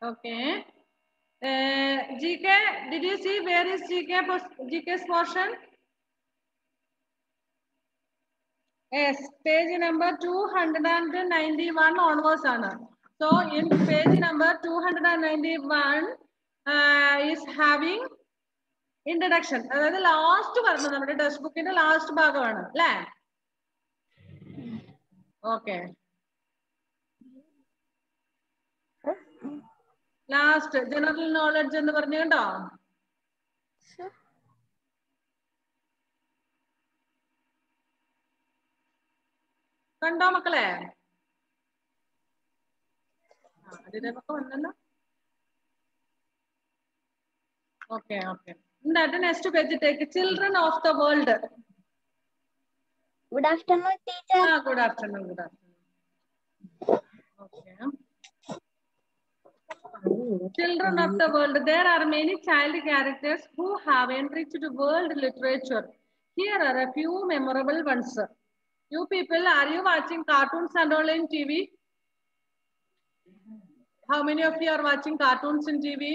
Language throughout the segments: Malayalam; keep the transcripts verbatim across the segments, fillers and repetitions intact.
Okay. Uh, G K, did you see where is G K, G K's portion? Yes, page number two hundred ninety-one onwards. So in page number two hundred ninety-one uh, is having introduction. That is the last part of the textbook in the last part. Okay. Last general knowledge എന്ന് പറഞ്ഞുണ്ടോ? കണ്ടോ മക്കളെ? അതിലൊക്കെ വന്നല്ലോ. Okay, okay. That next page take children of the world. Good afternoon, teacher. Ah, good afternoon, good afternoon. Okay. Children of the world. There are many child characters who have enriched world literature. Here are a few memorable ones. You people, are you watching cartoons and all in T V? How many of you are watching cartoons in T V?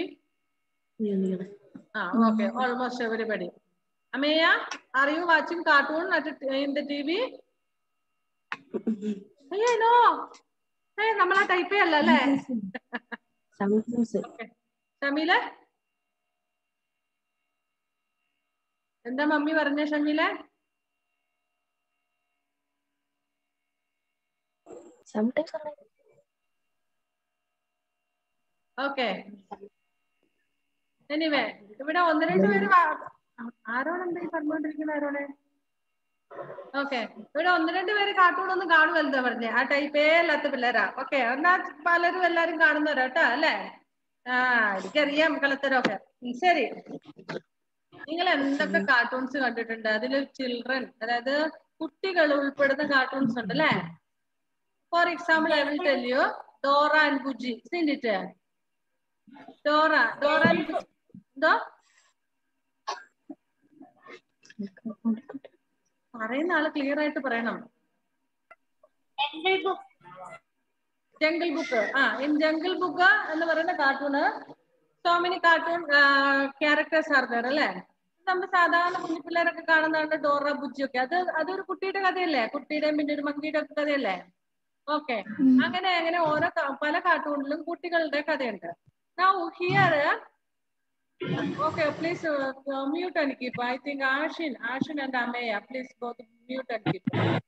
Ah, okay, almost everybody. Ameya, are you watching cartoon at in the T V? Hey, no. Hey, namala type alla le. Okay. Shamila? Enda mummy parne Shamila? Sometimes. Okay. Anyway, ഇവിടെ ഒന്ന് രണ്ട് പേര് ആരോടെ എന്താ ഈ പറഞ്ഞുകൊണ്ടിരിക്കുന്ന ആരോടെ? ഓക്കെ, ഇവിടെ ഒന്ന് രണ്ട് പേര് കാർട്ടൂൺ ഒന്നും കാണുമല്ലോ പറഞ്ഞേ, ആ ടൈപ്പേ അല്ലാത്ത പിള്ളേരാ. ഓക്കെ, എന്നാ പലരും എല്ലാരും കാണുന്നവരാ കേട്ടോ അല്ലേ? ആ, എനിക്കറിയാം കളത്തരൊക്കെ. ശരി, നിങ്ങൾ എന്തൊക്കെ കാർട്ടൂൺസ് കണ്ടിട്ടുണ്ട്? അതിൽ ചിൽഡ്രൻ, അതായത് കുട്ടികൾ ഉൾപ്പെടുന്ന കാർട്ടൂൺസ് ഉണ്ട് അല്ലേ? For example I will tell you Dora and Bujji. സിൻഡിറ്റ് ഡോറ ഡോറ ആൻഡ് ബുജി എന്തോ പറയുന്ന ആള് ക്ലിയർ ആയിട്ട് പറയണം. Jungle Book. ആ, ഇൻ ജംഗിൾ ബുക്ക് എന്ന് പറയുന്ന cartoon so many cartoon characters are there അല്ലേ? നമ്മൾ സാധാരണ കുഞ്ഞിപ്പിള്ളേരൊക്കെ കാണുന്നതാണ് ഡോറ ബുജി ഒക്കെ. അത് അതൊരു കുട്ടിയുടെ കഥയല്ലേ? കുട്ടിയുടെയും പിന്നെ ഒരു മങ്കിയുടെ ഒക്കെ കഥയല്ലേ? ഓക്കെ, അങ്ങനെ അങ്ങനെ ഓരോ പല കാർട്ടൂണിലും കുട്ടികളുടെ കഥയുണ്ട്. Now here, okay, please uh, mute and keep. I think Ashin, Ashin and Ameya, please both mute and keep.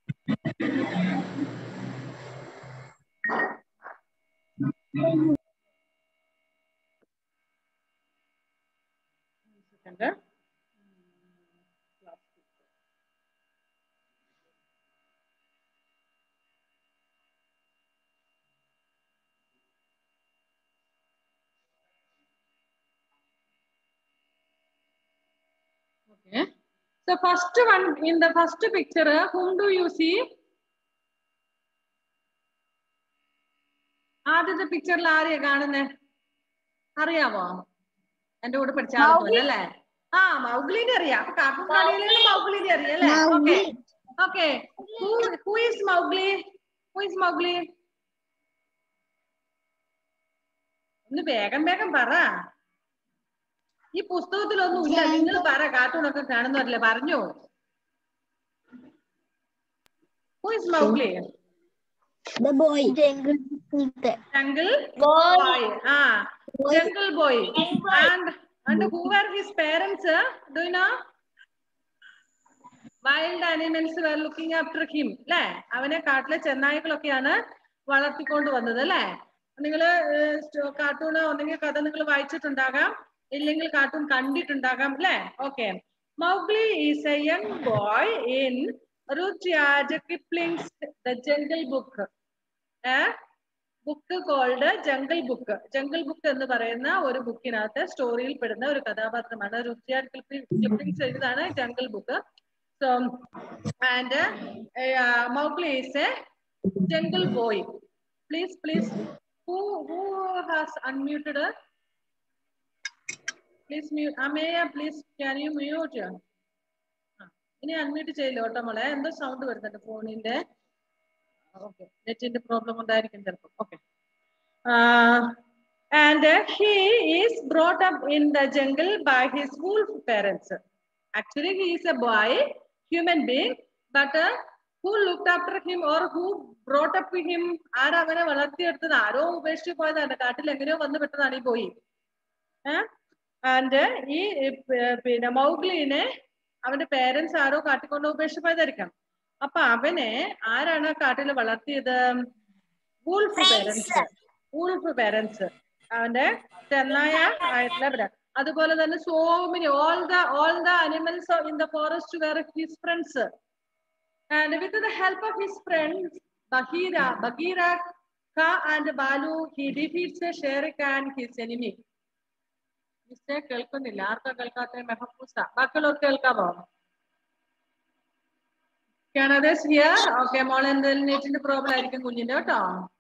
Second. Okay. So first one, in the first picture, whom do you see? ആദ്യത്തെ പിക്ചറിൽ ആരെയാ കാണുന്നേ? അറിയാവോ? എന്റെ കൂടെ പഠിച്ച ആളെ അല്ലേ? ആ, മൗഗ്ലിനെ അറിയാം. അപ്പൊ കാർട്ടൂൺ കളിയിലുള്ള മൗഗ്ലിനെ അറിയാം അല്ലേ? Okay okay. Who is Mowgli? Who is Mowgli? ഒന്ന് വേഗം വേഗം പറ. ഈ പുസ്തകത്തിലൊന്നും ഇല്ല, നിങ്ങൾ പറ. കാർട്ടൂൺ ഒക്കെ കാണുന്നവരല്ലേ, പറഞ്ഞു. Who is Mowgli? The boy. Jungle. Jungle boy. Ah, Jungle boy. And and who were his parents? Do you know? Wild animals were looking after him. അല്ലേ? അവനെ കാട്ടിലെ ചെന്നായ്ക്കളൊക്കെയാണ് വളർത്തിക്കൊണ്ട് വന്നത് അല്ലേ? നിങ്ങള് കാർട്ടൂൺ ഒന്നെങ്കിൽ കഥ നിങ്ങൾ വായിച്ചിട്ടുണ്ടാകാം, ഇല്ലെങ്കിൽ കാർട്ടൂൺ കണ്ടിട്ടുണ്ടാകാം അല്ലേ? Okay. Mowgli is a young boy in Rudyard Kipling's The Jungle Book. A book called Jungle Book. Jungle Book എന്ന് പറയുന്ന ഒരു ബുക്കിനകത്ത് സ്റ്റോറിയിൽ പെടുന്ന ഒരു കഥാപാത്രമാണ്. റുഡ്യാർഡ് കിപ്ലിംഗ് എഴുതാണ് jungle book. So, and uh, Mowgli is a jungle boy. Please, please, who who has unmuted? Please mute. Ameya, please, can you mute? ഇനി അൺമ്യൂട്ട് ചെയ്യില്ല കേട്ടോ മോളെ, എന്തോ സൗണ്ട് വരുന്നുണ്ട് ഫോണിന്റെ. ഓക്കെ, നെറ്റിന്റെ പ്രോബ്ലം ഉണ്ടായിരിക്കും ചിലപ്പോൾ. Okay, And uh, he is brought up in the jungle by his wolf parents. Actually, he is a boy, human being, but uh, who looked after him or who brought up him? ആരാ അവനെ വളർത്തിയെടുത്തത്? ആരോ ഉപേക്ഷിച്ച് പോയതാണ്. കാട്ടിൽ എങ്ങനെയോ വന്ന് പെട്ടതാണ് ഈ ബോയ്. ആൻഡ് ഈ പിന്നെ മൗഗ്ലിനെ അവന്റെ പേരൻസ് ആരോ കാട്ടിക്കൊണ്ട് ഉപേക്ഷിച്ച് പോയതായിരിക്കാം. അപ്പൊ അവനെ ആരാണ് കാട്ടിൽ വളർത്തിയത്? Wolf parents. വൂൾഫ് പേരൻസ് അവന്റെ ചെന്നായ ആയിട്ടുള്ള. അതുപോലെ തന്നെ so many all the all the animals in the forest were his friends, and with the help of his friends Bagheera, Bagheera, Ka and Balu, he defeats Sher Khan, his enemy. Mister കേൾക്കുന്നില്ല. ആർക്കാ കേൾക്കാത്ത? മെഹഫൂസ. ബാക്കിയുള്ളവർ കേൾക്കാമോ? Can others hear? Okay, മോൾ എന്തെങ്കിലും നെറ്റിന്റെ പ്രോബ്ലം ആയിരിക്കും കുഞ്ഞിന്റെ കേട്ടോ.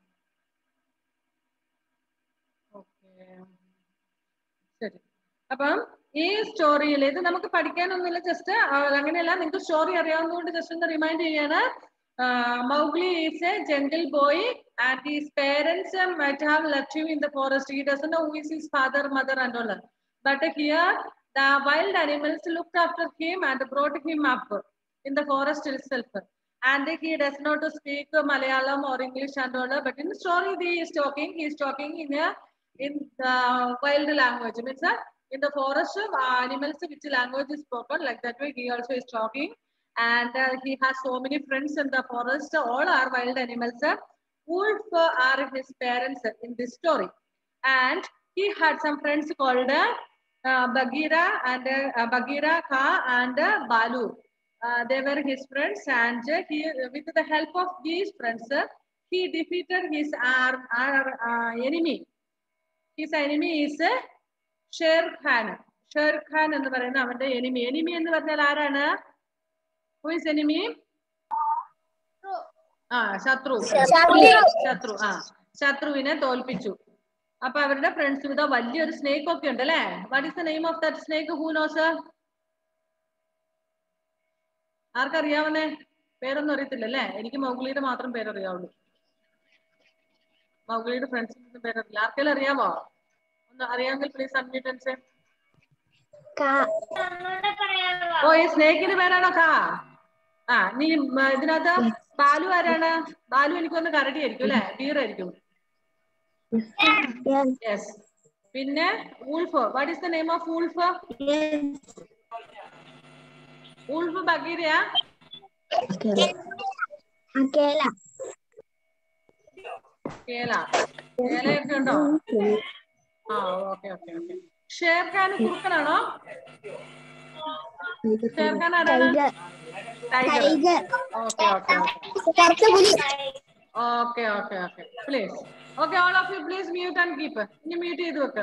ശരി. അപ്പം ഈ സ്റ്റോറിയിൽ ഇത് നമുക്ക് പഠിക്കാനൊന്നുമില്ല, ജസ്റ്റ് അങ്ങനെയല്ല, നിങ്ങൾക്ക് സ്റ്റോറി അറിയാവുന്നതുകൊണ്ട് ജസ്റ്റ് ഒന്ന് റിമൈൻഡ് ചെയ്യാണ്. Mowgli is a jungle boy and his parents might have left him in the forest. He doesn't know who is his father, mother and all. But here the wild animals looked after him and brought him up in the forest itself. And he does not speak Malayalam or English and all. But in the story he is talking, he is talking in a in the wild language. Means in the forest uh, animals which language is spoken, like that way he also is talking. And uh, he has so many friends in the forest. All are wild animals. Wolf uh, are his parents in this story. And he had some friends called uh, Bagheera and uh, Bagheera, Ka and uh, Balu. Uh, they were his friends, and uh, he, with the help of these friends, uh, he defeated his uh, uh, enemy. His enemy is uh, Sher Khan. Sher Khan എന്ന് പറയുന്ന അവന്റെ enemy. Enemy എന്ന് പറഞ്ഞാൽ ആരാണ്? Who is enemy? ആ ശത്രു. ശത്രു. ആ ശത്രുവിനെ തോൽപ്പിച്ചു. അപ്പൊ അവരുടെ ഫ്രണ്ട്സ് ഇതാ വലിയൊരു സ്നേക്ക് ഒക്കെ ഉണ്ട് അല്ലെ? What is the name of that snake? Who knows? ആർക്കറിയാവുന്നേ? പേരൊന്നും അറിയത്തില്ല അല്ലേ? എനിക്ക് മൗഗ്ലിയുടെ മാത്രം പേരറിയാവുള്ളൂ. മൗഗ്ലിയുടെ ഫ്രണ്ട്സിന്റെ പേരറിയില്ല. ആർക്കെങ്കിലും അറിയാമോ? ഒന്ന് അറിയാമെങ്കിൽ പ്ലീസ് അൺമ്യൂട്ട് ആൻഡ് സേ. ഓ, ഈ സ്നേക്കിന്റെ പേരാണോ കാ? ആ, നീ ഇതിനകത്ത് ബാലു ആരാണ്? ബാലു എനിക്കൊന്ന് കരടി ആയിരിക്കും അല്ലെ? ബീറായിരിക്കും. യെസ്. പിന്നെ wolf. What is the name of wolf? Wolf ബഗീരയാ? കേല. കേലയൊക്കെ ഉണ്ടോ? ആ, ഓക്കെ ഓക്കെ ഓക്കെ. ഷേർഖാൻ കുറുക്കനാണോ? ഷേർഖാൻ ആരാണ്? Tiger. Okay okay okay okay okay please. Okay, all of you please mute and keep. ഇനി മ്യൂട്ട് ചെയ്ത് വെക്ക.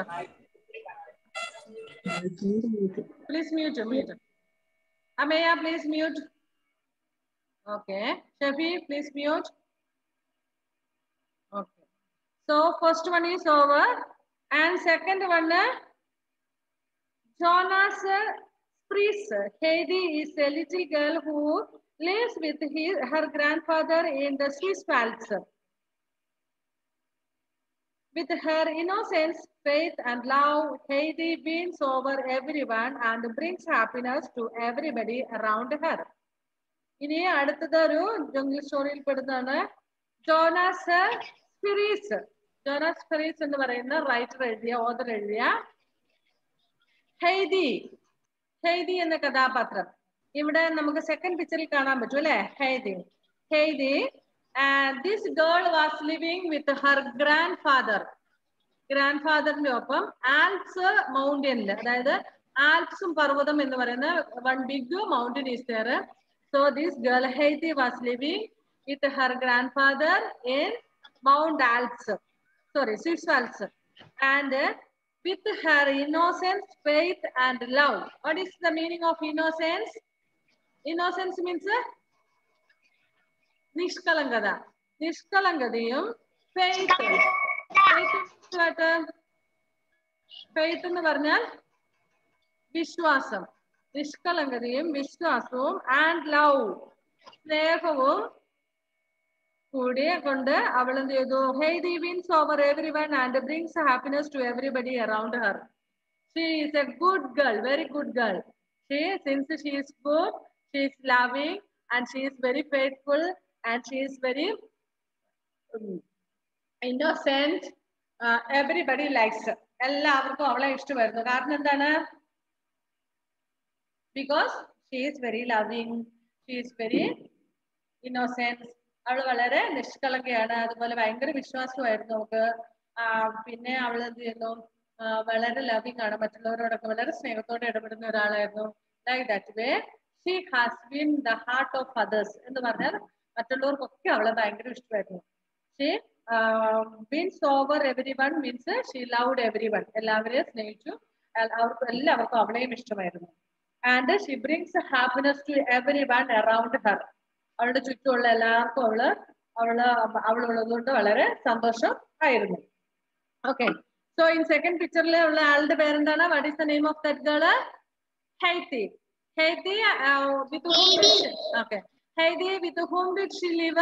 Please mute mute. Ameya please mute. Okay. Shefi please mute. Okay. So first one is over, and second one, Jonas Spries. Heidi is a little girl who lives with his, her grandfather in the Swiss Alps. With her innocence, faith and love, Heidi wins over everyone and brings happiness to everybody around her. ഇനി അടുത്തത് ഒരു ജംഗിൾ സ്റ്റോറിയിൽ പെടുന്നതാണ് ജോനാസ് സ്പിരീസ്. ജോനാസ് സ്പിരീസ് എന്ന് പറയുന്ന റൈറ്റർ എഴുതിയ, ഓതർ എഴുതിയ ഹെയ്ദി. ഹെയ്ദി എന്ന കഥാപാത്രം ഇവിടെ നമുക്ക് സെക്കൻഡ് പിക്ചറിൽ കാണാൻ പറ്റും അല്ലെ? Heidi. Heidi this girl was living with her grandfather. ഗ്രാൻഡ് ഫാദറിന്റെ ഒപ്പം ആൽപ്സ് മൗണ്ടനിൽ, അതായത് ആൽപ്സും പർവ്വതം എന്ന് പറയുന്ന one big mountain is there. So this girl Heidi was living with her grandfather in Mount Alps, sorry, Swiss Alps, and with her innocence, faith and love. What is the meaning of innocence? Innocence means nishkalangada. Nishkalangadayum faith. Faith means what? Faith എന്ന് പറഞ്ഞാൽ വിശ്വാസം. നിഷ്കളങ്കതയും വിശ്വാസവും ആൻഡ് ലവ്, സ്നേഹവും കൂടിയെ കൊണ്ട് അവൾ എന്ത് ചെയ്തു? Heidi wins over everyone and brings happiness to everybody around her. She is a good girl, very good girl. She, since she is good, she is loving and she is very faithful and she is very um, innocent. Uh, everybody likes her. എല്ലാവർക്കും അവളെ ഇഷ്ടമായിരുന്നു. കാരണം എന്താണ്? Because she is very loving, she is very innocent. അവൾ വളരെ നിഷ്കളങ്കയാണ്, അതുപോലെ ഭയങ്കര വിശ്വാസമായിരുന്നു അവൾക്ക്. പിന്നെ അവൾ എന്ത് ചെയ്യുന്നു? വളരെ ലവിങ് ആണ്, മറ്റുള്ളവരോടൊക്കെ വളരെ സ്നേഹത്തോടെ ഇടപെടുന്ന ഒരാളായിരുന്നു. Like that way she has been the heart of others എന്ന് പറഞ്ഞാൽ മറ്റുള്ളവർക്കൊക്കെ അവളെ ഭയങ്കര ഇഷ്ടമായിരുന്നു. She means over everyone means she loved everyone, എല്ലാവരെയും സ്നേഹിച്ചു, അവർക്ക് എല്ലാവർക്കും അവളെയും ഇഷ്ടമായിരുന്നു. And she brings happiness to everyone around her, അവളുടെ ചുറ്റുമുള്ള എല്ലാവർക്കും അവള് അവള് അവളുള്ളത് കൊണ്ട് വളരെ സന്തോഷം ആയിരുന്നു. Okay, so in second picture le ulla aalude per endana? What is the name of that girl? Heidi. Heidi uh, with whom did she, okay, Heidi with whom did she live?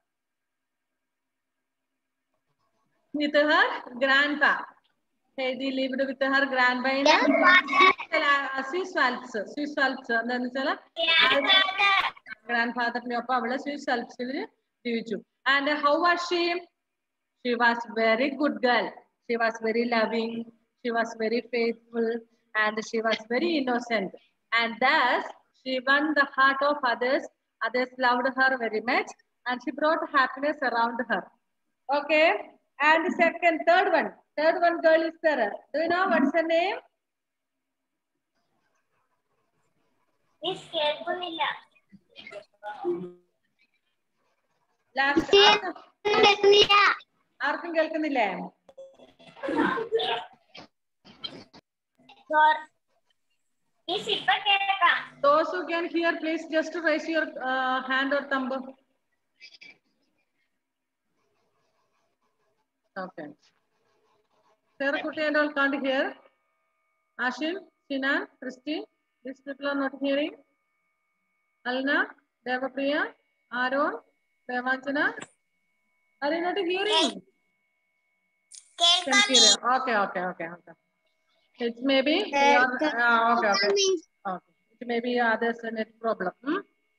With her grandpa. Heidi lived with her grandpa in Swiss Alps. Swiss Alps endanu vechal grandfather ne oppa avale Swiss Alps il jeevichu. And how was she? She was very good girl. She was very loving, she was very faithful, and she was very innocent. And thus, she won the heart of others. Others loved her very much, and she brought happiness around her. Okay, and second, third one, third one girl is there. Do you know what's her name? Miss Kelpunilla. Last. ആർക്കും കേൾക്കുന്നില്ലേ? Those who can hear, please just raise your uh, hand or thumb. Okay. Sarah Kutti and all can't hear. Ashim, Sinan, Christy, these people are not hearing. Alna, Devapriya, Aaron, Devanchana, are you not hearing? Can hear. Okay, okay, okay, okay. It may be your, uh, okay, okay. Okay. It may be others net problem. Hmm?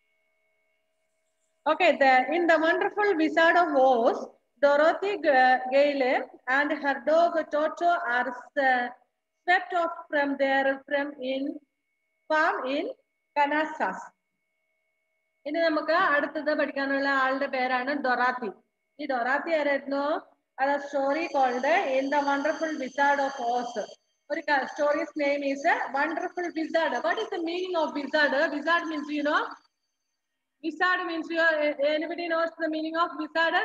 Okay, the, in the wonderful Wizard of Oz, Dorothy Gale and her dog Toto are uh, swept off from their from in farm in Kansas. ഇനി നമുക്ക് അടുത്തത് പഠിക്കാനുള്ള ആളുടെ പേരാണ് ഡൊറാത്തി. ഈ ഡൊറാത്തി ആയിരുന്നു? A story called In the Wonderful Wizard of Oz. Or story's name is Wonderful Wizard. What is the meaning of wizard? Wizard means, you know, wizard means, you know, anybody knows the meaning of wizard?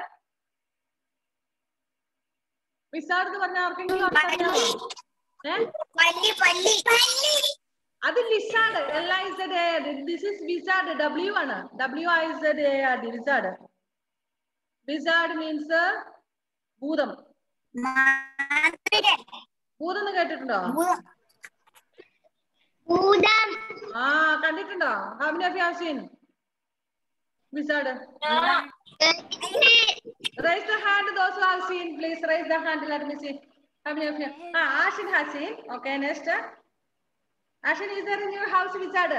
Wizard is lizard. L I Z A. This is wizard. W W I Z A. Wizard. Wizard means ഭൂതം. ഭൂതം എന്ന് കേട്ടിട്ടുണ്ടോ? ആ കണ്ടിട്ടുണ്ടോ? How many of you have seen wizard? Raise the hand those who have seen. Please raise the hand. Let me see. How many of you? Ah, Ashin has seen. Okay, next. Ashin, is there in your house wizard?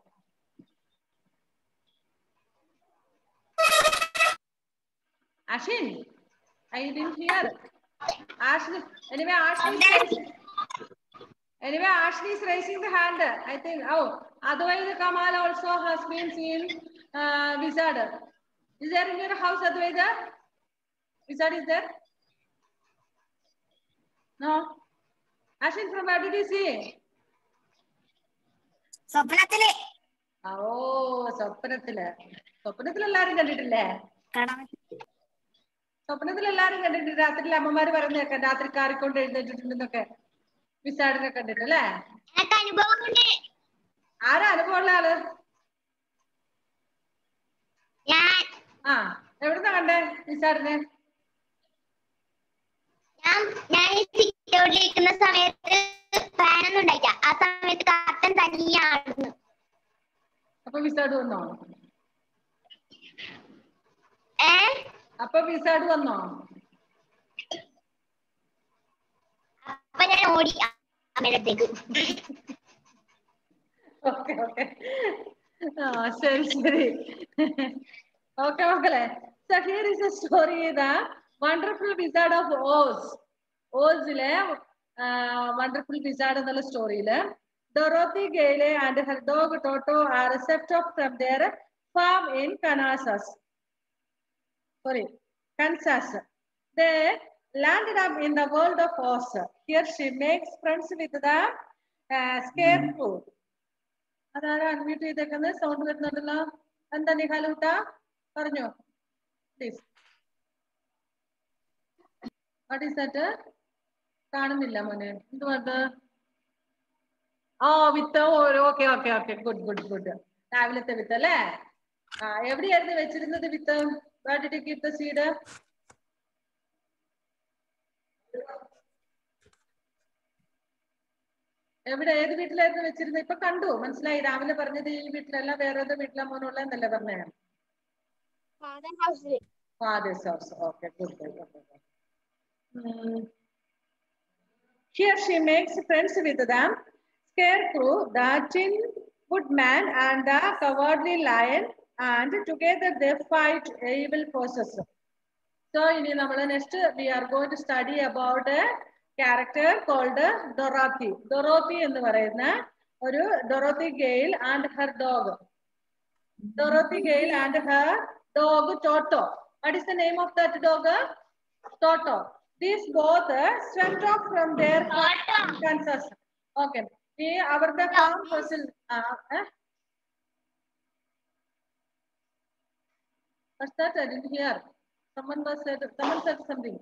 Ashin, I didn't hear. Ashley, anyway, Ashley is raising, anyway, Ashley is raising the hand. I think. Oh, otherwise Kamal also has been seen uh, wizard. Is there in your house Advaita? Wizard is there? No. Ashley, from where did you see? Sopanathile. Oh, Sopanathile. Sopanathile എല്ലാരും കണ്ടിട്ടില്ലേ? സ്വപ്നത്തിൽ എല്ലാരും കണ്ടിട്ട് രാത്രിയിൽ അമ്മമാര് പറയുന്നേക്കെ രാത്രി കാറിക്കൊണ്ട് എഴുന്നേറ്റിട്ടുണ്ടെന്നൊക്കെ വിസാഡിനെ കണ്ടിട്ട് അല്ലേ? ആരാ അനുഭവമുള്ള ആള്? ആ എവിടുന്നാ കണ്ടേ വിസാഡിനെ? അപ്പൊ വിസാഡ് വന്നോ? അപ്പൊ വിസാർഡ് വന്നോ? അപ്പൊ ഞാൻ ഓടി അമ്മയിടത്തേക്ക്. ഓക്കെ ഓക്കെ ആ ശരി ശരി ഓക്കെ മക്കളെ. So here is a story, the wonderful wizard of Oz. ഓസിലെ wonderful wizard എന്നുള്ള സ്റ്റോറിയില് Dorothy Gale and her dog Toto are set off from their farm in Kansas. Sorry, Kansas. They landed up in the world of Oz. Here she makes friends with the uh, scarecrow. അതാരാ അൺമ്യൂട്ട് ചെയ്തേക്കുന്നത്? സൗണ്ട് വരുന്നുണ്ടല്ലോ. എന്താ നിഹാലൂട്ട പറഞ്ഞോ പ്ലീസ്. What is that? കാണുന്നില്ല മോനെ. എന്തുവാത്? ഓ വിത്ത്. Okay okay okay good good good. രാവിലത്തെ വിത്ത് അല്ലേ? ആ എവിടെയായിരുന്നു വെച്ചിരുന്നത് വിത്ത്? Where did you keep the seed? എവിടെ, ഏത് വീട്ടിലായിരുന്നു വെച്ചിരുന്നത്? ഇപ്പൊ കണ്ടു, മനസ്സിലായി. രാവിലെ പറഞ്ഞത് ഈ വീട്ടിലല്ല, വേറെ ഏതോ വീട്ടിലാ മോനുള്ള എന്നല്ലേ പറഞ്ഞേ? Father's house. Okay good good. Here she makes friends with them, Scarecrow, the Tin Woodman, and the Cowardly Lion, and together they fight evil forces. So, in our next, we are going to study about a character called Dorothy. Dorothy in the Varena, or Dorothy Gale and her dog. Dorothy Gale and her dog Toto. What is the name of that dog? Toto. These both uh, swept off from their farm in Kansas. Okay. We our the farm person. Uh, eh? What's that? I didn't hear. Someone was said. Someone said something.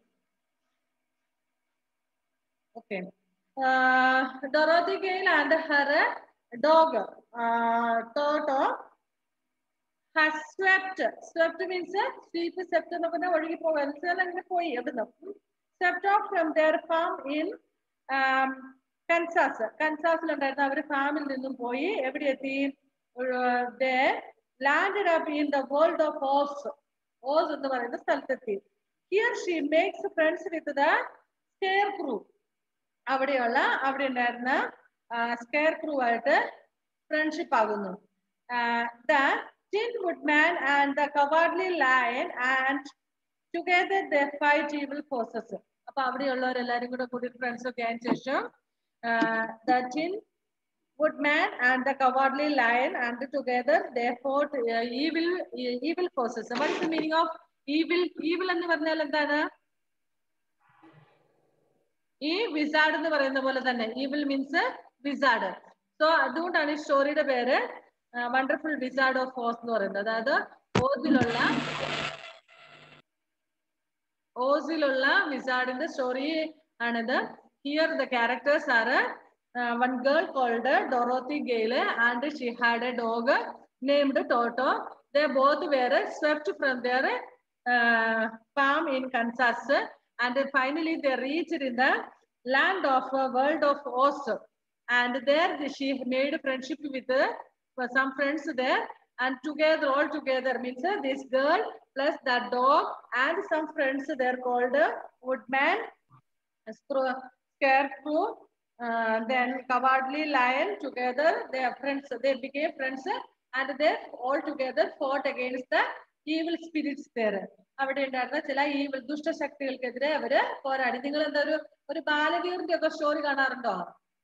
Okay. Uh, Dorothy Gale and her dog uh, Toto has swept. Swept means sweep. Swept no kona vadi po. Elsa na koi adna. Swept off from their farm in um, Kansas. Kansas landayna avare farm il ninnum poi evide etti? They landed up in the world of Oz. Oz ennu parayna sthalathe. Here she makes friends with the Scarecrow. അവിടെയുള്ള അവിടെ ഉണ്ടായിരുന്ന Scarecrow ആയിട്ട് ഫ്രണ്ട്ഷിപ്പ് ആകുന്നു. The Tin Woodman and the Cowardly Lion, and together they fight evil forces. അപ്പൊ അവിടെയുള്ളവരെല്ലാരും കൂടെ കൂടി ഫ്രണ്ട്സ് ഒക്കെ ആയതിനു ശേഷം the Tin Woodman and the Cowardly Lion, and together they fought uh, evil evil forces. What is the meaning of evil? Evil എന്ന് പറഞ്ഞാൽ എന്താണ്? ഈ വിസാർഡ് എന്ന് പറയുന്ന പോലെ തന്നെ evil means വിസാർഡ്. സോ അതുകൊണ്ടാണ് ഈ സ്റ്റോറിയുടെ പേര് വണ്ടർഫുൾ വിസാർഡ് ഓഫ് ഓസ് എന്ന് പറയുന്നത്. അതായത് ഓസിലുള്ള ഓസിലുള്ള വിസാർഡിന്റെ സ്റ്റോറി ആണിത്. Here the characters are one girl called Dorothy Gale, and she had a dog named Toto. They both were swept from their uh, farm in Kansas, and finally they reached in the land of uh, world of Oz, and there she made friendship with uh, some friends there, and together all together means uh, this girl plus that dog and some friends there called uh, Woodman, Scarecrow, uh, then Cowardly Lion. Together they are friends, they became friends, and they all together fought against the evil spirits there. അവിടെ ഉണ്ടായിരുന്ന ചില ഈ ദുഷ്ടശക്തികൾക്കെതിരെ അവര് പോരാടി. നിങ്ങൾ എന്താ ഒരു ഒരു ബാലവീറിന്റെ ഒക്കെ സ്റ്റോറി കാണാറുണ്ടോ?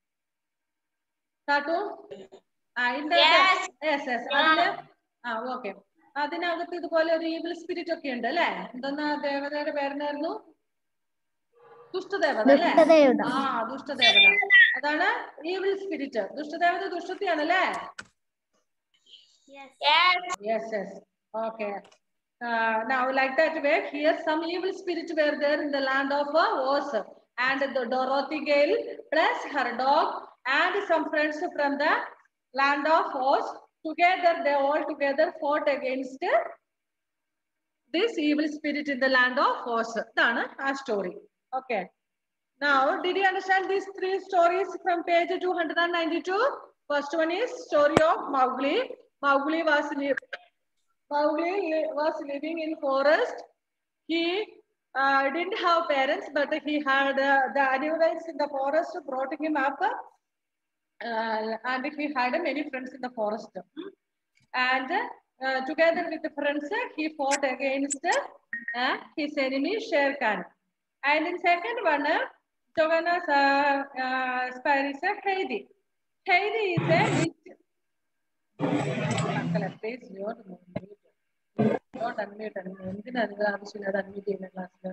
കാട്ടു അതിന്റെ അതില് ആ ഓക്കെ അതിനകത്ത് ഇതുപോലെ ഒരു ഈവിൾ സ്പിരിറ്റ് ഒക്കെ ഉണ്ട് അല്ലെ? എന്തെന്നാ ദേവതയുടെ പേരെന്നായിരുന്നു? ദുഷ്ടദേവത അല്ലേ? ആ ദുഷ്ടദേവത, അതാണ് ഈവിൾ സ്പിരിറ്റ്. ദുഷ്ടദേവത ദുഷ്ടത്തിയാണ് അല്ലേ? Yes yes okay. Uh, now like that way, here some evil spirits were there in the land of uh, Oz, and the Dorothy Gale plus her dog and some friends from the land of Oz, together they all together fought against this evil spirit in the land of Oz. That's our story. Okay. Now, did you understand these three stories from page two hundred ninety-two? First one is story of Mowgli. Mowgli was Mowgli was living in forest. he uh, didn't have parents, but he had uh, the animals in the forest brought him up, uh, and he had many friends in the forest. And uh, together with the friends, he fought against uh, his enemy Sher Khan. And in second one, uh, Joanna's uh, uh, spire is uh, Heidi. Heidi is a witch. Makkale, please, you are unmute. Not unmute. എന്തിനാ നിങ്ങൾ ആവശ്യമില്ലാതെ unmute ചെയ്യുന്ന ക്ലാസ്സിൽ?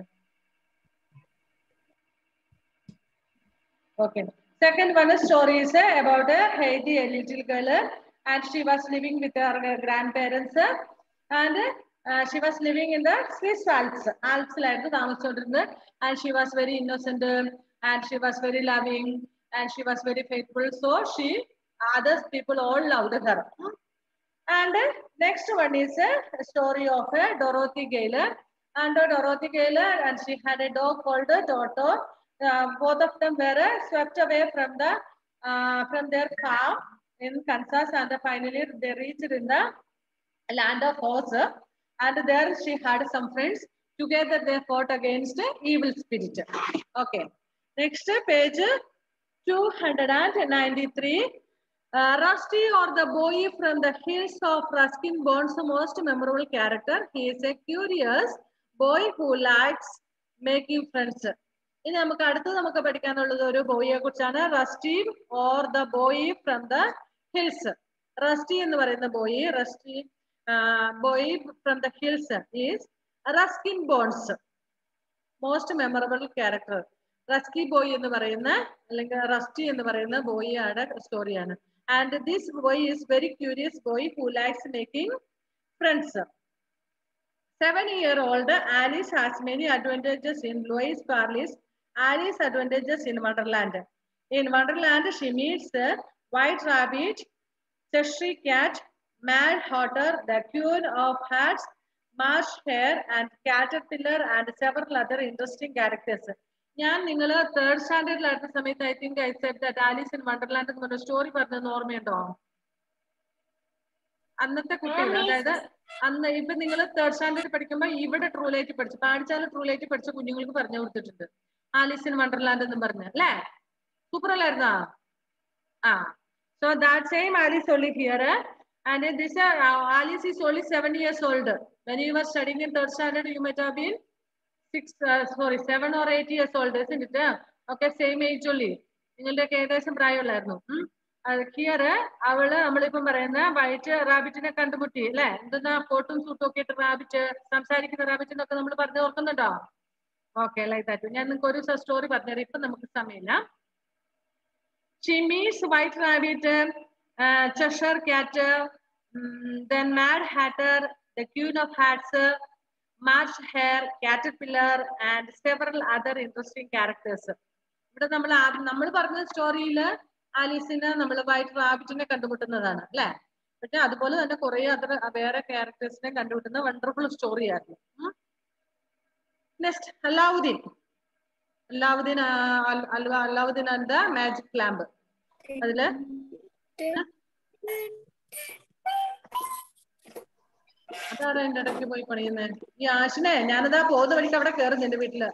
Okay. Second one story is uh, about uh, Heidi, a little girl, uh, and she was living with her uh, grandparents, uh, and uh, she was living in the Swiss Alps. Alps like and she was very innocent, uh, and she was very loving, and she was very faithful. So she, others people all loved her. And uh, next one is uh, a story of uh, Dorothy Gale. And uh, Dorothy Gale, and she had a dog called uh, Toto. Uh, both of them were uh, swept away from the uh, from their farm in Kansas, and uh, finally they reached in the land of Oz, and there she had some friends. Together they fought against uh, evil spirit. Okay, next uh, page two hundred ninety-three. Uh, Rusty, or the boy from the hills of Ruskin Bond's most memorable character. He is a curious boy who likes making friends. ഇനി നമുക്ക് അടുത്ത് നമുക്ക് പഠിക്കാനുള്ളത് ഒരു ബോയിയെ കുറിച്ചാണ്. Rusty or the boy from the hills. Rusty എന്ന് പറയുന്ന boy, Rusty boy from the hills is Ruskin Bond's most memorable character. Rusty boy എന്ന് പറയുന്ന അല്ലെങ്കിൽ റസ്റ്റി എന്ന് പറയുന്ന ബോയിയുടെ സ്റ്റോറിയാണ്. And this boy is very curious boy who likes making friends. Seven-year-old Alice has many advantages in Louis Carly's Alice Adventures in Wonderland. In Wonderland, she meets the White Rabbit, Cheshire Cat, Mad Hatter, the Queen of Hats, Marsh Hare, and Caterpillar, and several other interesting characters. ഞാൻ നിങ്ങൾ തേർഡ് സ്റ്റാൻഡേർഡിലായിരുന്ന സമയത്ത് I think I said that Alice in Wonderland എന്ന് പറഞ്ഞ സ്റ്റോറി പറഞ്ഞതെന്ന് ഓർമ്മയുണ്ടോ? അന്നത്തെ കുട്ടികൾ, അതായത് അന്ന് ഇപ്പൊ നിങ്ങൾ തേർഡ് സ്റ്റാൻഡേർഡ് പഠിക്കുമ്പോൾ ഇവിടെ ട്രൂലൈറ്റ് പഠിച്ചു, പാടിച്ചാല് ട്രൂലൈറ്റ് പഠിച്ച കുഞ്ഞുങ്ങൾക്ക് പറഞ്ഞു കൊടുത്തിട്ടുണ്ട് ആലീസ് ഇൻ വണ്ടർലാൻഡ് എന്ന് പറഞ്ഞ, അല്ലേ? സൂപ്പർ അല്ലായിരുന്നാ? ആ, so that same Alice only here, and this Alice is only seven years old. When you are studying in third standard you might have been six, uh, sorry, seven or eight years old, isn't it? Okay, same age only. നിങ്ങളുടെ ഏകദേശം പ്രായമുള്ളായിരുന്നു. ഹിയർ അവള് നമ്മളിപ്പം പറയുന്ന വൈറ്റ് റാബിറ്റിനെ കണ്ടുമുട്ടി, അല്ലെ? എന്തെന്നാ കോട്ടും സൂട്ടും ഒക്കെ ഇട്ട് റാബിറ്റ്, സംസാരിക്കുന്ന റാബിറ്റ് എന്നൊക്കെ നമ്മൾ പറഞ്ഞു ഓർക്കുന്നുണ്ടോ? Okay, like that. ഞാൻ നിങ്ങൾക്ക് ഒരു സ്റ്റോറി പറഞ്ഞുതരാം, ഇപ്പൊ നമുക്ക് സമയമില്ല. She meets White Rabbit, uh, Cheshire Cat, um, then Mad Hatter, the Queen of Hats, Marsh Hare, Caterpillar, and several other interesting characters. ഇവിടെ നമ്മൾ നമ്മൾ പറഞ്ഞ സ്റ്റോറിയിൽ ആലീസിന് നമ്മൾ വൈറ്റ് റാബിറ്റിനെ കണ്ടുമുട്ടുന്നതാണ്, അല്ലെ? പക്ഷെ അതുപോലെ തന്നെ കുറെ അതർ വേറെ ക്യാരക്ടേഴ്സിനെ കണ്ടുമുട്ടുന്ന വണ്ടർഫുൾ സ്റ്റോറി ആയിരുന്നു. Next Alauddin. Alauddin Alauddin and the magic lamp. അതില് അതാണ് എന്റെ ഇടയ്ക്ക് പോയി പണിയുന്നത്. ഈ ആശിനെ ഞാനതാ പോകുന്ന വഴിക്ക് അവിടെ കയറുന്നു എന്റെ വീട്ടില്.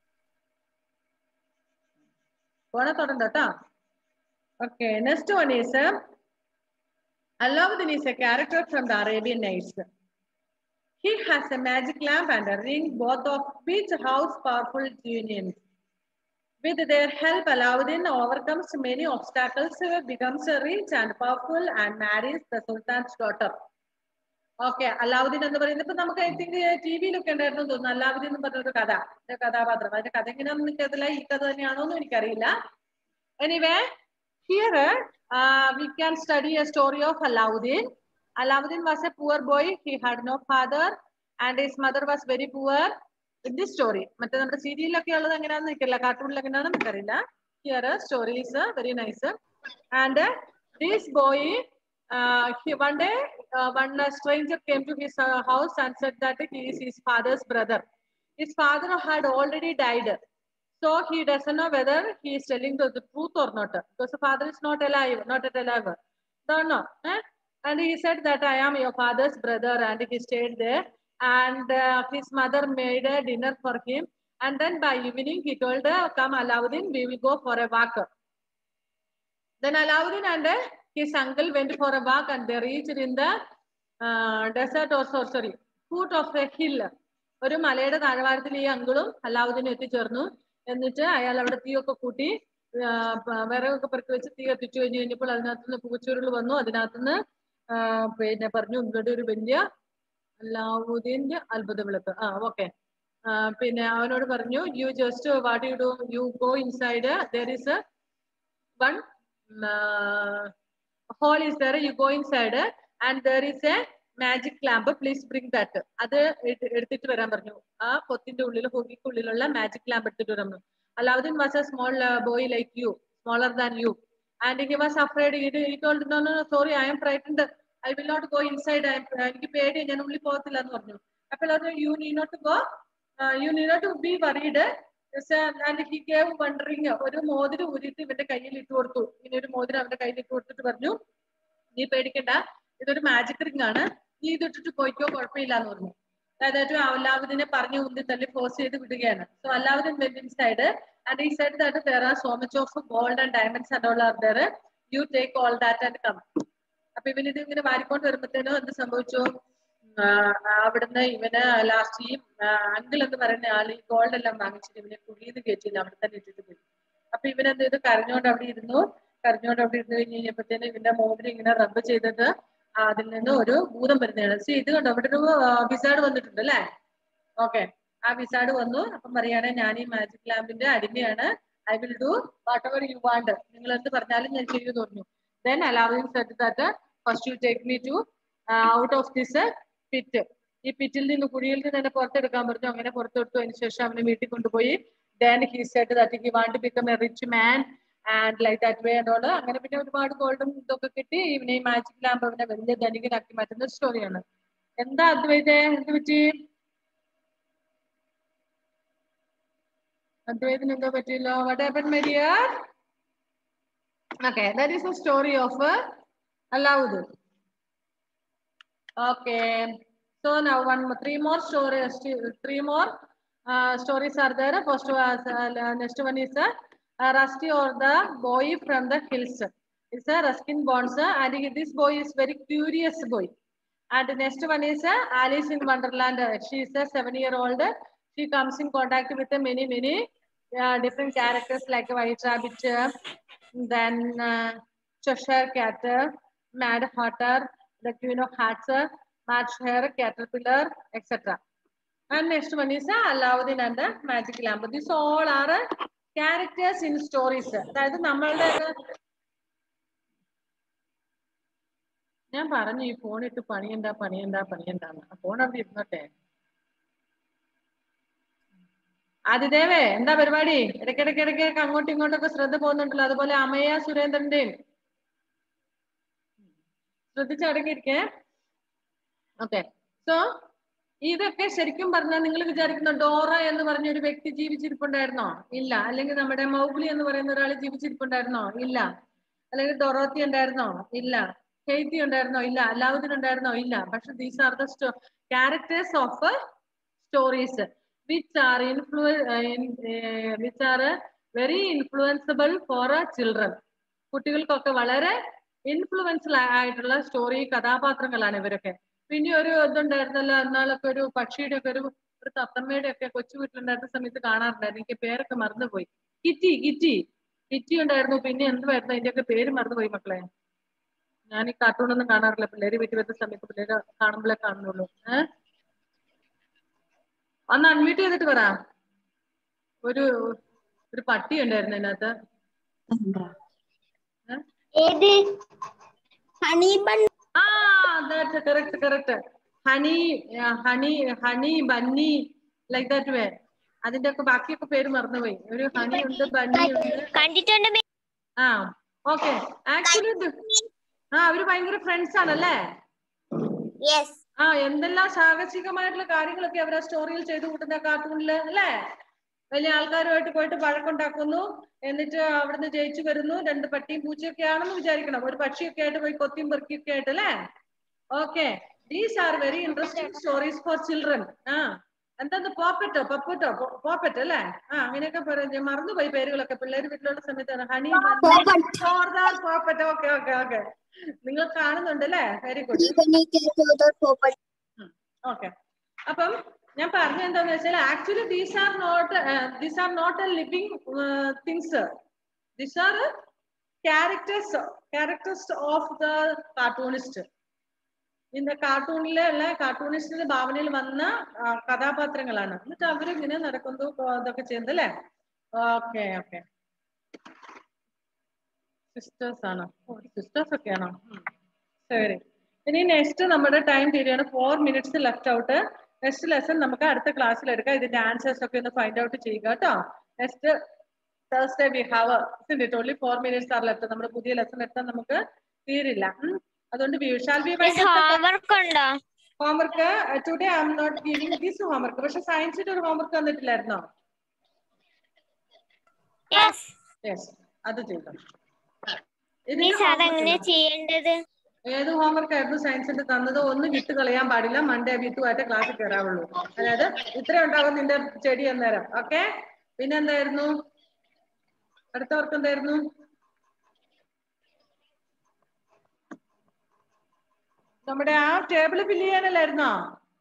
പോണെ തൊടണ്ട കേട്ടോ. Okay, next one is Aladdin is a character from the Arabian Nights. He has a magic lamp and a ring, both of which house powerful genies. With their help, Aladdin overcomes many obstacles, becomes rich and powerful, and marries the Sultan's daughter. Okay, Alauddin എന്ന് പറയുന്നത് ഇപ്പൊ നമുക്ക് ഐ തിങ്ക് ടി വിയിലൊക്കെ ഉണ്ടായിരുന്നു തോന്നുന്നു. അലാവുദ്ദീൻ എന്ന് പറഞ്ഞൊരു കഥ, കഥാപാത്രം. അതിന്റെ കഥ എങ്ങനെയാണെന്ന് എനിക്കതില്ല, ഈ കഥ തന്നെയാണോ എന്ന് എനിക്കറിയില്ല. Anyway, here we can study a story of Aladdin. Aladdin was a poor boy. He had no father and his mother was very poor. In this story, മറ്റേ നമ്മുടെ സീരിയലൊക്കെ ഉള്ളത് എങ്ങനെയാണെന്ന് എനിക്കറിയില്ല, കാർട്ടൂണിൽ എങ്ങനെയാണെന്ന് എനിക്കറിയില്ല. Here story is uh, very nice. And uh, this boy, uh, he, one day uh, one uh, stranger came to his uh, house and said that he is his father's brother. His father had already died, so he doesn't know whether he is telling the, the truth or not, because the father is not alive, not at alive. Don't know. Eh? And he said that I am your father's brother, and he stayed there. and uh, his mother made a dinner for him. And then by evening, he told, uh, come Alauddin, we will go for a walk. Then Alauddin and uh, his uncle went for a walk, and they reached in the uh, desert or sorcery, foot of a hill. ഒരു മലയുടെ താഴ്വാരത്തിൽ ഈ അങ്കിളും അലാവുദ്ദീനും എത്തിച്ചേർന്നു. എന്നിട്ട് അയാൾ അവിടെ തീയൊക്കെ കൂട്ടി വിറകൊക്കെ പെറുക്കി വെച്ച് തീ കത്തിച്ചു കഴിഞ്ഞ് കഴിഞ്ഞപ്പോൾ അതിനകത്തുനിന്ന് പൂച്ചുരുൾ വന്നു. അതിനകത്തുനിന്ന് പിന്നെ പറഞ്ഞു ഇവിടെ ഒരു വലിയ അലാവുദ്ദീന്റെ അത്ഭുത വിളക്ക്. ആ ഓക്കെ. പിന്നെ അവനോട് പറഞ്ഞു, you just what you do, you go inside, there is one hole is there, you go inside and there is a magic lamp, please bring that. അത് എടുത്തിട്ട് വരാൻ പറഞ്ഞു. ആ പൊത്തിന്റെ ഉള്ളിൽ ഹുഗിക്കുള്ളിലുള്ള മാജിക് ലാമ്പ് എടുത്തിട്ട് വരാൻ പറഞ്ഞു. Alauddin was a small uh, boy like you, smaller than you, and he was afraid. He, he told, no no no sorry, I am frightened, I will not go inside, I am എനിക്ക് പേടി, ഞാൻ ഉള്ളിൽ പോകത്തില്ല എന്ന് പറഞ്ഞു. അപ്പോൾ അത് you need not to go, uh, you need not to be worried. And he gave one ring, ഒരു മോതിരം ഊരിയിട്ട് ഇവന്റെ കയ്യിൽ ഇട്ട് കൊടുത്തു. ഇങ്ങനെ ഒരു മോതിരം അവന്റെ കയ്യിൽ ഇട്ട് കൊടുത്തിട്ട് പറഞ്ഞു, നീ പേടിക്കണ്ട, ഇതൊരു മാജിക് റിംഗ് ആണ്, നീ ഇതിട്ടിട്ട് പോയിക്കോ, കുഴപ്പമില്ല എന്ന് പറഞ്ഞു. അതായത് അലാവുദ്ദീനെ പറഞ്ഞു ഉന്തി തള്ളി ഫോഴ്സ് ചെയ്ത് വിടുകയാണ്. So Alauddin went inside and he said that there are so much of gold and diamonds and all are there, you take all that and come. അപ്പൊ ഇവൻ ഇത് ഇങ്ങനെ വാരിക്കൊണ്ട് വരുമ്പോഴത്തേനും എന്ത് സംഭവിച്ചു, അവിടുന്ന് ഇവന് ലാസ്റ്റ് ഈ അങ്കിൾ എന്ന് പറയുന്ന ആള് ഈ ഗോൾഡ് എല്ലാം വാങ്ങിച്ചിട്ട് ഇവനെ കുഴിയിൽ കയറ്റിയില്ല, അവിടെ തന്നെ ഇട്ടിട്ട് പോയി. അപ്പൊ ഇവനെന്ത് ചെയ്തു, കരഞ്ഞോണ്ട് അവിടെ ഇരുന്നു. കരഞ്ഞോണ്ട് അവിടെ ഇരുന്ന് കഴിഞ്ഞ് കഴിഞ്ഞപ്പോഴത്തേനും ഇവന്റെ മോതിരം ഇങ്ങനെ റബ്ബ് ചെയ്തിട്ട് അതിൽ നിന്ന് ഒരു ഭൂതം വരുന്നതാണ്. സി ഇത് കണ്ടോ, അവിടെ ഒരു വിസാർഡ് വന്നിട്ടുണ്ട് അല്ലെ. ഓക്കെ, ആ വിസാർഡ് വന്നു. അപ്പം പറയാണ്, ഞാൻ ഈ മാജിക് ലാമ്പിന്റെ അടിമയാണ്, I will do whatever you want, നിങ്ങൾ എന്ത് പറഞ്ഞാലും ഞാൻ ചെയ്തു പറഞ്ഞു. Then Alauddin said that first you take me to out of this pit, ഈ പിറ്റിൽ നിന്ന് കുഴിയിൽ നിന്ന് തന്നെ പുറത്തെടുക്കാൻ പറഞ്ഞു. അങ്ങനെ പുറത്തെടുത്തു. അതിന് ശേഷം അവനെ വീട്ടിൽ കൊണ്ടുപോയി. Then he said that he want to become a rich man and like that way and all. അങ്ങനെ പിന്നെ ഒരുപാട് ഗോൾഡും ഇതൊക്കെ കിട്ടി. ഇവനെ ഈ മാജിക് ലാമ്പ് അവനെ വലിയ ധനികനാക്കി മാറ്റുന്ന സ്റ്റോറിയാണ്. എന്താ അദ്വൈതേ, എന്ത് പറ്റി? അദ്വൈതിന് എന്തോ പറ്റിയല്ലോ. What happened, my dear? Okay, that is the story of Alauddin. Okay, so now one three more stories, three more uh, stories are there. First was uh, next one is uh, uh, Rusty or the boy from the hills. It's a Ruskin Bonds, and he, this boy is very curious boy. And the next one is uh, Alice in Wonderland. She is a seven year old. She comes in contact with uh, many many uh, different characters like White Rabbit, uh, then uh, Cheshire Cat, uh, Mad Hatter, the Queen of Hearts, March Hare, Caterpillar, et cetera. And next one is uh, Alauddin and the Magic Lamp. These all are uh, characters in stories. അതായത് നമ്മളുടെ ഞാൻ പറഞ്ഞു ഈ ഫോൺ ഇട്ട് പണിയണ്ട പണിയണ്ട പണിയണ്ടാന്ന്. ഫോൺ അവിടെ ഇരുന്നോട്ടെ. ആദിദേവേ, എന്താ പരിപാടി? ഇടയ്ക്കിടയ്ക്ക് ഇടയ്ക്ക് അങ്ങോട്ടും ഇങ്ങോട്ടൊക്കെ ശ്രദ്ധ പോകുന്നുണ്ടല്ലോ. അതുപോലെ അമയ സുരേന്ദ്രന്റെയും ശ്രദ്ധിച്ചടങ്ങിയിരിക്കേ. ഓക്കെ, സോ ഇതൊക്കെ ശരിക്കും പറഞ്ഞാൽ നിങ്ങൾ വിചാരിക്കുന്ന ഡോറ എന്ന് പറഞ്ഞ ഒരു വ്യക്തി ജീവിച്ചിരിപ്പുണ്ടായിരുന്നോ? ഇല്ല. അല്ലെങ്കിൽ നമ്മുടെ മൗഗ്ലി എന്ന് പറയുന്ന ഒരാൾ ജീവിച്ചിരിപ്പുണ്ടായിരുന്നോ? ഇല്ല. അല്ലെങ്കിൽ ഡൊറോത്തി ഉണ്ടായിരുന്നോ? ഇല്ല. ഹെയ്തി ഉണ്ടായിരുന്നോ? ഇല്ല. അലാവുദ്ദീൻ ഉണ്ടായിരുന്നോ? ഇല്ല. പക്ഷെ these are the characters of stories which are influence uh, which are very influenceable for children. കുട്ടികൾക്കൊക്കെ വളരെ ഇൻഫ്ലുവൻസ് ആയിട്ടുള്ള സ്റ്റോറി കഥാപാത്രങ്ങളാണ് ഇവരൊക്കെ. പിന്നെ ഒരു ഇതുണ്ടായിരുന്നല്ലോ, എന്നാളൊക്കെ ഒരു പക്ഷിയുടെ ഒക്കെ ഒരു ഒരു തത്തമ്മയുടെ ഒക്കെ കൊച്ചു വീട്ടിലുണ്ടായിരുന്ന സമയത്ത് കാണാറുണ്ടായിരുന്നു. എനിക്ക് പേരൊക്കെ മറന്നുപോയി. കിറ്റി കിറ്റി കിറ്റി ഉണ്ടായിരുന്നു. പിന്നെ എന്തുവായിരുന്നു അതിന്റെയൊക്കെ പേര് മറന്നുപോയി മക്കളെ. ഞാൻ ഈ കാർട്ടൂണൊന്നും കാണാറില്ല. പിള്ളേര് വീട്ടിൽ വരുന്ന സമയത്ത് പിള്ളേര് കാണുമ്പോഴേ കാണുന്നുള്ളൂ. ഏഹ് ഒന്ന് അൺമ്യൂട്ട് ചെയ്തിട്ട് പറ. ഒരു ഒരു പട്ടി ഉണ്ടായിരുന്നു അതിനകത്ത്. ആ correct correct honey honey honey bunny like that way. അതിന്റെ ഒക്കെ ബാക്കിയൊക്കെ പേര് മറന്നുപോയി. ഒരു ഹണി ഉണ്ട്, ബന്നി ഉണ്ട്. ആ ഓക്കെ, ആക്ച്വലി ആ അവര് ഭയങ്കര ഫ്രണ്ട്സ് ആണല്ലേ. ആ എന്തെല്ലാം സാഹസികമായിട്ടുള്ള കാര്യങ്ങളൊക്കെ അവരാ സ്റ്റോറിയിൽ ചെയ്തു കൂട്ടുന്ന കാർട്ടൂണില് അല്ലേ. വലിയ ആൾക്കാരുമായിട്ട് പോയിട്ട് വഴക്കുണ്ടാക്കുന്നു, എന്നിട്ട് അവിടുന്ന് ജയിച്ചു വരുന്നു. രണ്ട് പട്ടിയും പൂച്ചയൊക്കെ ആണെന്ന് വിചാരിക്കണം. ഒരു പക്ഷിയൊക്കെ ആയിട്ട് പോയി കൊത്തിയും പെറുക്കിയൊക്കെ ആയിട്ട് അല്ലേ. Okay, These are very interesting stories for children. Ah, എന്താണ് പോപ്പറ്റോ പപ്പറ്റോ പോപ്പറ്റ് അല്ലേ? ആ അങ്ങനെയൊക്കെ പറഞ്ഞു. മറന്നുപോയി പേരുകളൊക്കെ. പിള്ളേർ വീട്ടിലുള്ള സമയത്താണ് ഹണി ജോർദാർ പോപ്പറ്റ്. Okay okay okay. നിങ്ങൾ കാണുന്നുണ്ട് അല്ലേ? Very good. ഓക്കെ. അപ്പം ഞാൻ പറഞ്ഞ എന്താന്ന് വെച്ചാൽ actually these are not these are not a living things. These are characters characters of the cartoonist. ഇന്ന് കാർട്ടൂണിലെ ഉള്ള കാർട്ടൂണിസ്റ്റിന്റെ ഭാവനയിൽ വന്ന കഥാപാത്രങ്ങളാണ്. എന്നിട്ട് അവരിങ്ങനെ നടക്കുന്നു ഇതൊക്കെ ചെയ്യുന്നത് അല്ലേ? Okay okay. സിസ്റ്റേഴ്സ് ആണോ? സിസ്റ്റേഴ്സ് ഒക്കെ ആണോ? ശരി. ഇനി നെക്സ്റ്റ് നമ്മുടെ ടൈം തീരുകയാണ്. Four minutes left out. Next lesson നമുക്ക് അടുത്ത ക്ലാസ്സിൽ എടുക്കാം. ഇതിന്റെ ആൻസേഴ്സ് ഒക്കെ ഒന്ന് ഫൈൻഡ് ഔട്ട് ചെയ്യുക കേട്ടോ. Next Thursday we have it only four minutes are left. നമ്മുടെ പുതിയ ലെസൺ എടുത്താൽ നമുക്ക് തീരില്ല. അതുകൊണ്ട് ഷാൽ വി ഹോംവർക്ക് ഉണ്ടോ? Homework today I am not giving this homework. പക്ഷെ സയൻസിന്റെ ഒരു ഹോംവർക്ക് തന്നിട്ടില്ലായിരുന്നോ? യെസ്, അത് ചെയ്തു. ചെയ്യേണ്ടത് ഏത് ഹോംവർക്ക് ആയിരുന്നു സയൻസിന്റെ തന്നത്? ഒന്ന് വിട്ട് കളയാൻ പാടില്ല. മൺഡേ വിട്ടുമായിട്ട് ക്ലാസ്സിൽ കയറാവുള്ളൂ. അതായത് ഇത്ര ഉണ്ടാവും നിന്റെ ചെടി അന്നേരം. ഓക്കെ. പിന്നെ എന്തായിരുന്നു അടുത്ത വർക്ക്? എന്തായിരുന്നു? നമ്മുടെ ആ ടേബിള് ഫില്ല് ചെയ്യാനല്ലായിരുന്നോ?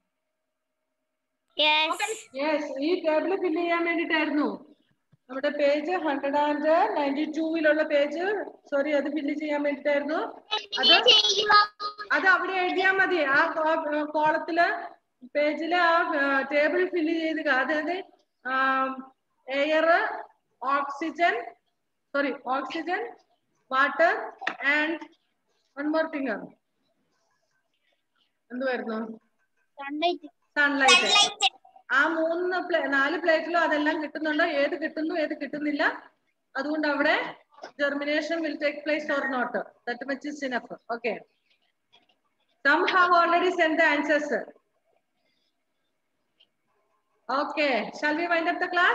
യെസ്, ഈ ടേബിള് ഫില്ല് ചെയ്യാൻ വേണ്ടിട്ടായിരുന്നു. നമ്മുടെ പേജ് ഹൺഡ്രഡ് ആൻഡ് നയൻറ്റി ടൂവിലുള്ള പേജ്, സോറി, അത് ഫില്ല് ചെയ്യാൻ വേണ്ടിട്ടായിരുന്നു. അത് അത് അവിടെ എഴുതിയാൽ മതി. ആ കോളത്തില് പേജില് ആ ടേബിൾ ഫില്ല് ചെയ്ത്, അതായത് air, oxygen, sorry oxygen, water and one more thing. എന്തുവായിരുന്നു? സൺലൈറ്റ്. ആ മൂന്ന് നാല് പ്ലേറ്റിലും അതെല്ലാം കിട്ടുന്നുണ്ടോ? ഏത് കിട്ടുന്നു ഏത് കിട്ടുന്നില്ല? അതുകൊണ്ട് അവിടെ germination will take place or not. That much is enough. Okay. Some have already sent the answers. Okay. Shall we wind up the class?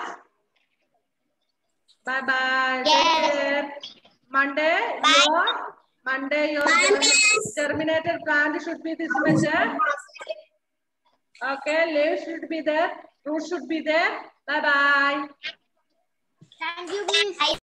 Bye bye. Take care. Monday, your Monday your germinated plant should be this much. Okay. Leaves should be there. Roots should be there. Bye bye. Thank you, miss.